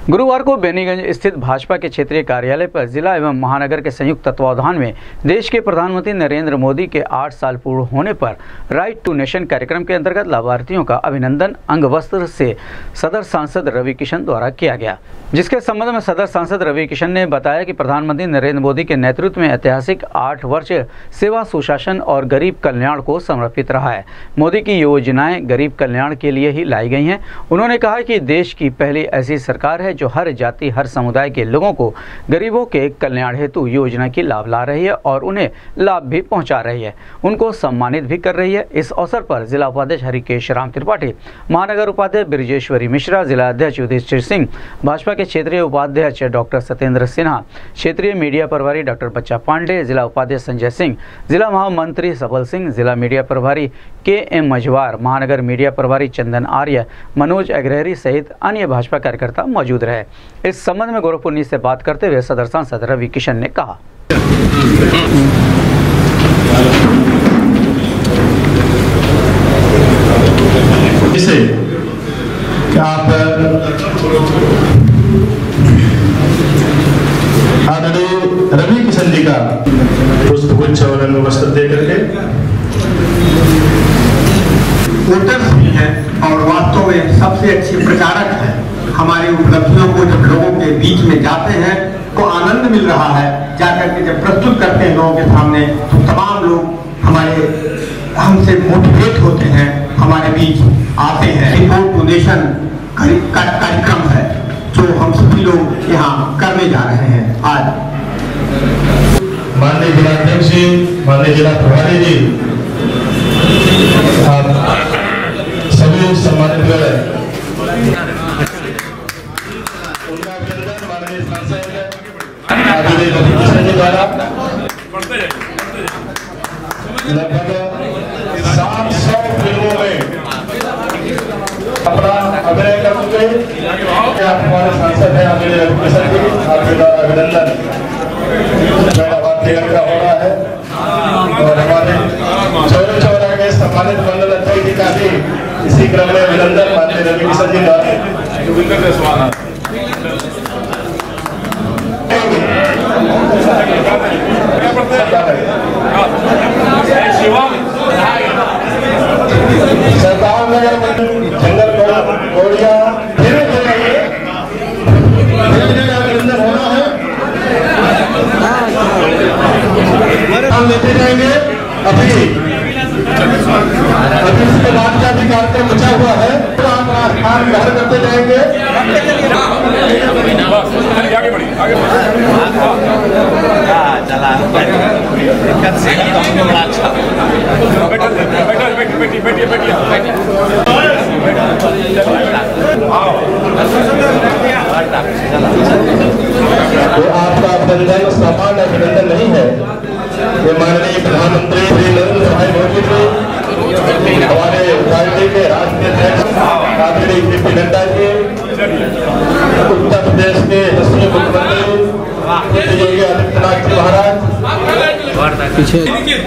गुरुवार को बेनीगंज स्थित भाजपा के क्षेत्रीय कार्यालय पर जिला एवं महानगर के संयुक्त तत्वावधान में देश के प्रधानमंत्री नरेंद्र मोदी के 8 साल पूर्ण होने पर राइट टू नेशन कार्यक्रम के अंतर्गत लाभार्थियों का अभिनंदन अंगवस्त्र से सदर सांसद रवि किशन द्वारा किया गया, जिसके संबंध में सदर सांसद रवि किशन ने बताया कि प्रधानमंत्री नरेंद्र मोदी के नेतृत्व में ऐतिहासिक 8 वर्ष सेवा, सुशासन और गरीब कल्याण को समर्पित रहा है। मोदी की योजनाएं गरीब कल्याण के लिए ही लाई गई हैं। उन्होंने कहा कि देश की पहली ऐसी सरकार है जो हर जाति, हर समुदाय के लोगों को गरीबों के कल्याण हेतु योजना की लाभ ला रही है और उन्हें लाभ भी पहुंचा रही है, उनको सम्मानित भी कर रही है। इस अवसर पर जिला उपाध्यक्ष हरिकेश राम त्रिपाठी, महानगर उपाध्यक्ष ब्रिजेश्वरी मिश्रा, जिला अध्यक्ष युधिष्ठिर सिंह, भाजपा के क्षेत्रीय उपाध्यक्ष डॉक्टर सत्येंद्र सिन्हा, क्षेत्रीय मीडिया प्रभारी डॉक्टर बच्चा पांडे, जिला उपाध्यक्ष संजय सिंह, जिला महामंत्री सबल सिंह, जिला मीडिया प्रभारी के.एम. मझवार, महानगर मीडिया प्रभारी चंदन आर्य, मनोज अग्रहरी सहित अन्य भाजपा कार्यकर्ता मौजूद रहे। इस संबंध में गोरखपुर न्यूज से बात करते हुए सदर सांसद रवि किशन ने कहा, आप आदरणीय रवि किशन जी का पुष्पगुच्छ और अंगवस्त्र दे करके वोटर्स भी हैं और वास्तव में सबसे अच्छे प्रचारक हैं। हमारी उपलब्धियों को जब लोगों के बीच में जाते हैं तो आनंद मिल रहा है। जाकर के जब प्रस्तुत करते हैं लोगों के सामने तो तमाम लोग हमसे मोटिवेट होते हैं, हमारे बीच आते हैं। रिपोर्ट टू नेशन कार्यक्रम है जो हम सभी लोग यहाँ करने जा रहे हैं। आज माननीय जिलाध्यक्ष जी, माननीय जिला प्रभारी जी, सभी सम्मानित हुए, उनका अभिनंदन माननीय सांसद द्वारा लगभग 700 फिल्मों में अपना अभिनय कर चुके हैं। आप हमारे सांसद हैं, आदरणीय रवि किशन जी, आपके द्वारा अभिनंदन का हो रहा है और हमारे चौरा के सम्मानित मंडल अध्यक्ष जी का भी इसी क्रम में अभिनंदन माननीय रवि किशन जी द्वारा। सरकार में जंगल कोड़िया अभिनंदन होना है, हम लेते जाएंगे। अभी इसके बाद का भी कार्यक्रम बचा हुआ है तो हम स्थान ग्रहण करते जाएंगे। तो आपका अभिनंदन सामान्य अभिनंदन नहीं है, ये माननीय प्रधानमंत्री श्री नरेंद्र भाई मोदी जी, हमारे पार्टी के राष्ट्रीय अध्यक्ष आदरणीय जेपी नड्डा जी, उत्तर प्रदेश के यशस्वी मुख्यमंत्री योगी आदित्यनाथ जी महाराज, पीछे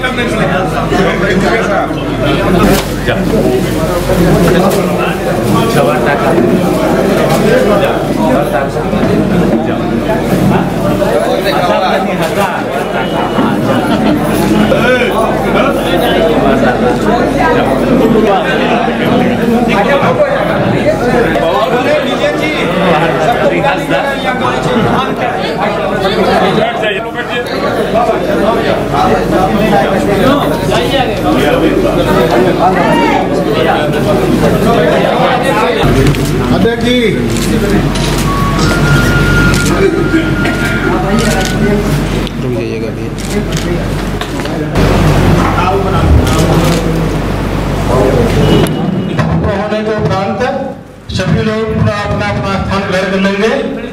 अध्यक्ष जी रुक जाइएगा होने के उपरांत सभी लोग अपना अपना स्थान ग्रहण कर लेंगे।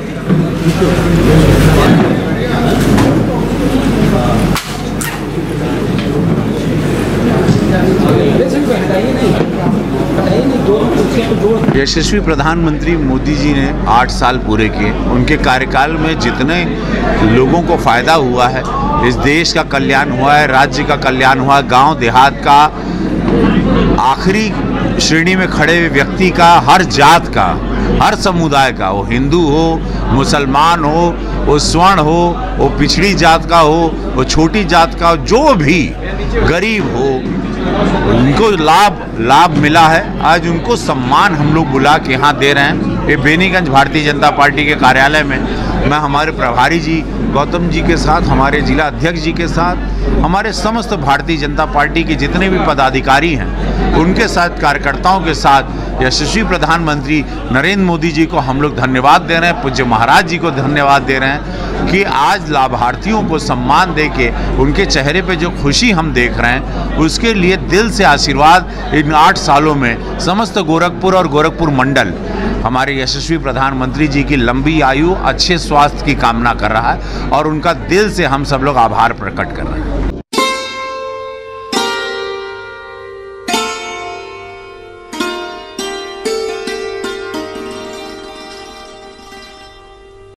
यशस्वी प्रधानमंत्री मोदी जी ने 8 साल पूरे किए। उनके कार्यकाल में जितने लोगों को फायदा हुआ है, इस देश का कल्याण हुआ है, राज्य का कल्याण हुआ, गांव देहात का, आखिरी श्रेणी में खड़े व्यक्ति का, हर जात का, हर समुदाय का, वो हिंदू हो, मुसलमान हो, वो स्वर्ण हो, वो पिछड़ी जात का हो, वो छोटी जात का हो, जो भी गरीब हो, उनको लाभ मिला है। आज उनको सम्मान हम लोग बुला के यहाँ दे रहे हैं। ये बेनीगंज भारतीय जनता पार्टी के कार्यालय में मैं हमारे प्रभारी जी गौतम जी के साथ, हमारे जिला अध्यक्ष जी के साथ, हमारे समस्त भारतीय जनता पार्टी के जितने भी पदाधिकारी हैं, उनके साथ, कार्यकर्ताओं के साथ यशस्वी प्रधानमंत्री नरेंद्र मोदी जी को हम लोग धन्यवाद दे रहे हैं, पूज्य महाराज जी को धन्यवाद दे रहे हैं कि आज लाभार्थियों को सम्मान दे के उनके चेहरे पे जो खुशी हम देख रहे हैं, उसके लिए दिल से आशीर्वाद इन 8 सालों में समस्त गोरखपुर और गोरखपुर मंडल हमारे यशस्वी प्रधानमंत्री जी की लंबी आयु, अच्छे स्वास्थ्य की कामना कर रहा है और उनका दिल से हम सब लोग आभार प्रकट कर रहे हैं।